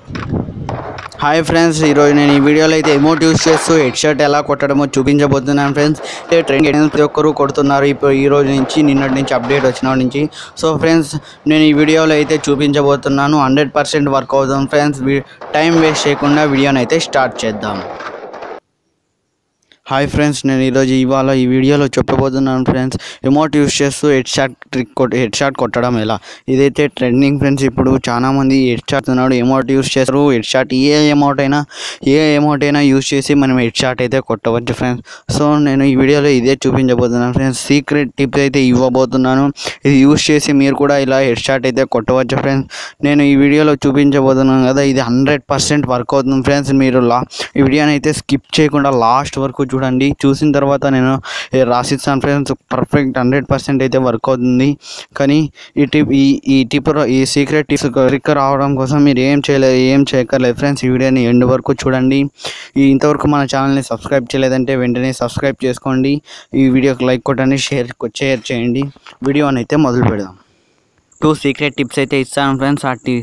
Hi friends, ఈరోజు నేను ఈ వీడియోలో అయితే ఎమోట్ యూస్ చేస్తూ హెడ్ షాట్ ఎలా కొట్టడమో చూపించబోతున్నాను ఫ్రెండ్స్. ట్రెండ్ ప్రతి ఒక్కరు కొడుతున్నారు ఇప్పుడు, ఈ రోజు నుంచి నిన్నటి నుంచి అప్డేట్ వచ్చిన నుంచి. సో ఫ్రెండ్స్, నేను ఈ వీడియోలో అయితే చూపించబోతున్నాను. 100% వర్క్ అవుతుంది ఫ్రెండ్స్. టైం వేస్ట్ చేయకుండా వీడియోని అయితే స్టార్ట్ చేద్దాం. హాయ్ ఫ్రెండ్స్, నేను ఇవాళ ఈ వీడియోలో చెప్పబోతున్నాను ఫ్రెండ్స్, ఎమోట్ యూస్ చేస్తూ హెడ్ షాట్ కొట్టడం ఎలా. ఇదైతే ట్రెండింగ్ ఫ్రెండ్స్. ఇప్పుడు చాలామంది హెడ్ షాట్ ఎమోట్ యూస్ చేస్తారు. హెడ్ షాట్ ఏ ఎమోట్ అయినా యూస్ చేసి మనం హెడ్ షాట్ అయితే కొట్టవచ్చు ఫ్రెండ్స్. సో నేను ఈ వీడియోలో ఇదే చూపించబోతున్నాను ఫ్రెండ్స్. సీక్రెట్ టిప్స్ అయితే ఇవ్వబోతున్నాను. ఇది యూస్ చేసి మీరు కూడా ఇలా హెడ్ షాట్ అయితే కొట్టవచ్చు ఫ్రెండ్స్. నేను ఈ వీడియోలో చూపించబోతున్నాను కదా, ఇది 100% వర్క్ అవుతుంది ఫ్రెండ్స్. మీరు ఈ వీడియోని అయితే స్కిప్ చేయకుండా లాస్ట్ వరకు చూడండి. చూసిన తర్వాత నేను రాసిస్తాను ఫ్రెండ్స్. పర్ఫెక్ట్ 100% అయితే వర్క్ అవుతుంది. కానీ ఈ సీక్రెట్ టిప్స్ రావడం కోసం మీరు ఏం చేయక్కర్లేదు ఫ్రెండ్స్. ఈ వీడియోని ఎండ్ వరకు చూడండి. ఇంతవరకు మన ఛానల్ని సబ్స్క్రైబ్ చేయలేదంటే వెంటనే సబ్స్క్రైబ్ చేసుకోండి. ఈ వీడియోకి లైక్ కొట్టండి, షేర్ చేయండి. వీడియోని అయితే మొదలు పెడదాం. 2 సీక్రెట్ టిప్స్ అయితే ఇస్తాను ఫ్రెండ్స్.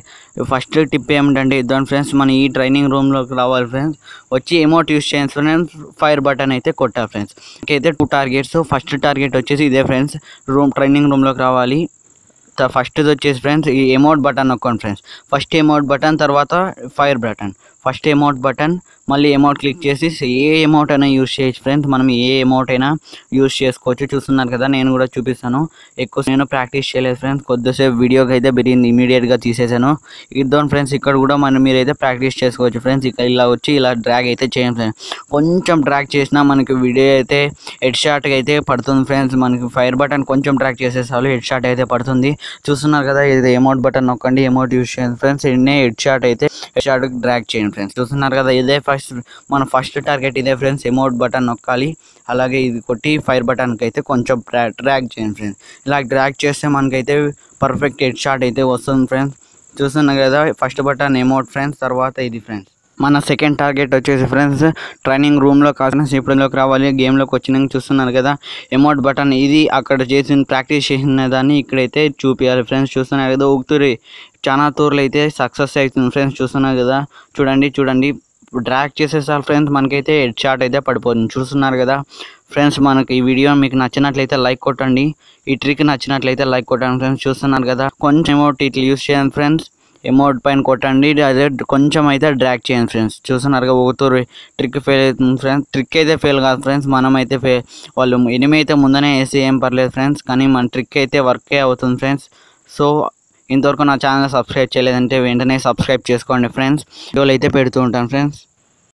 ఫస్ట్ టిప్ ఏమిటంటే ఇద్దాం ఫ్రెండ్స్, మన ఈ ట్రైనింగ్ రూమ్లోకి రావాలి ఫ్రెండ్స్. వచ్చి ఎమోట్ యూస్ చేయండి ఫ్రెండ్స్. ఫైర్ బటన్ అయితే కొట్టాలి ఫ్రెండ్స్. అయితే 2 టార్గెట్స్. ఫస్ట్ టార్గెట్ వచ్చేసి ఇదే ఫ్రెండ్స్, ట్రైనింగ్ రూమ్లోకి రావాలి. ఫస్ట్ది వచ్చేసి ఫ్రెండ్స్ ఈ ఎమోట్ బటన్ నొక్కండి ఫ్రెండ్స్. ఫస్ట్ ఎమోట్ బటన్, తర్వాత fire button. First emote button, మళ్ళీ ఎమోట్ క్లిక్ చేసి ఏ ఎమోట్ అయినా యూస్ చేయొచ్చు ఫ్రెండ్స్. మనం ఏ ఎమోట్ అయినా యూస్ చేసుకోవచ్చు. చూస్తున్నారు కదా, నేను కూడా చూపిస్తాను. నేను ప్రాక్టీస్ చేయలేదు ఫ్రెండ్స్. కొద్దిసేపు వీడియోకి అయితే బిరిగింది, ఇమీడియట్గా తీసేసాను. ఇద్దాం ఫ్రెండ్స్. ఇక్కడ కూడా మీరైతే ప్రాక్టీస్ చేసుకోవచ్చు ఫ్రెండ్స్. ఇక్కడ ఇలా వచ్చి ఇలా డ్రాగ్ అయితే చేయండి ఫ్రెండ్స్. కొంచెం డ్రాగ్ చేసినా మనకి వీడియో అయితే హెడ్ షాట్కి అయితే పడుతుంది ఫ్రెండ్స్. మనకి ఫైర్ బటన్ కొంచెం డ్రాగ్ చేసేసాలు హెడ్ షాట్ అయితే పడుతుంది. చూస్తున్నారు కదా, ఇది ఎమోట్ బటన్ నొక్కండి, ఎమోట్ యూస్ చేయండి ఫ్రెండ్స్. ఇన్నే హెడ్ షాట్కి డ్రాగ్ చేయండి ఫ్రెండ్స్. చూస్తున్నారు కదా, ఇదే మన ఫస్ట్ టార్గెట్ ఇదే ఫ్రెండ్స్. ఎమోట్ బటన్ నొక్కాలి, అలాగే ఇది కొట్టి ఫైర్ బటన్కి అయితే కొంచెం డ్రాగ్ చేయండి ఫ్రెండ్స్. ఇలా డ్రాగ్ చేస్తే మనకైతే పర్ఫెక్ట్ హెడ్ షాట్ అయితే వస్తుంది ఫ్రెండ్స్. చూస్తున్నారు కదా, ఫస్ట్ బటన్ ఎమోట్ ఫ్రెండ్స్, తర్వాత ఇది ఫ్రెండ్స్. మన సెకండ్ టార్గెట్ వచ్చేసి ఫ్రెండ్స్, ట్రైనింగ్ రూమ్లో కాకుండా ఇప్పుడులోకి రావాలి. గేమ్లోకి వచ్చినాక చూస్తున్నారు కదా, ఎమోట్ బటన్ ఇది అక్కడ ప్రాక్టీస్ చేసిన దాన్ని ఇక్కడైతే చూపించాలి ఫ్రెండ్స్. చూస్తున్నారు కదా, ఒకతూరి చాలా తూర్లు అయితే సక్సెస్ అవుతుంది ఫ్రెండ్స్. చూస్తున్నారు కదా, చూడండి డ్రాగ్ చేసేసారు ఫ్రెండ్స్. మనకైతే హెడ్ షాట్ అయితే పడిపోతుంది. చూస్తున్నారు కదా ఫ్రెండ్స్, మనకి ఈ వీడియో మీకు నచ్చినట్లయితే లైక్ కొట్టండి. ఈ ట్రిక్ నచ్చినట్లయితే లైక్ కొట్టండి ఫ్రెండ్స్. చూస్తున్నారు కదా, కొంచెం ఎమోట్ ఇట్లా యూస్ చేయండి ఫ్రెండ్స్. ఎమోట్ పైన కొట్టండి, అదే కొంచెం అయితే డ్రాగ్ చేయండి ఫ్రెండ్స్. చూస్తున్నారు కదా, ఒకతూరు ట్రిక్ ఫెయిల్ అవుతుంది ఫ్రెండ్స్. ట్రిక్ అయితే ఫెయిల్ కాదు ఫ్రెండ్స్, మనమైతే వాళ్ళు ఎనిమి అయితే ముందనే వేసి ఏం పర్లేదు ఫ్రెండ్స్. కానీ మన ట్రిక్ అయితే వర్కే అవుతుంది ఫ్రెండ్స్. సో ఇంతవరకు నా ఛానల్ సబ్స్క్రైబ్ చేయలేదంటే వెంటనే సబ్స్క్రైబ్ చేసుకోండి ఫ్రెండ్స్. వీడియోలు అయితే పెడుతూ ఉంటాను ఫ్రెండ్స్.